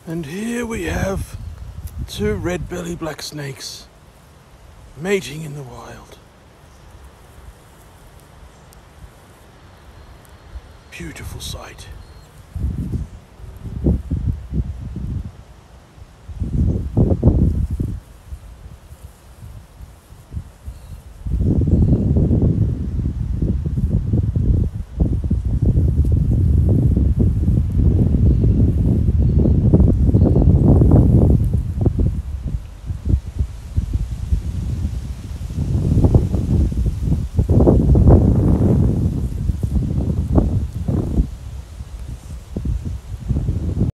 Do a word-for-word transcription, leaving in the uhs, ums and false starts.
And here we have two red-belly black snakes mating in the wild. Beautiful sight.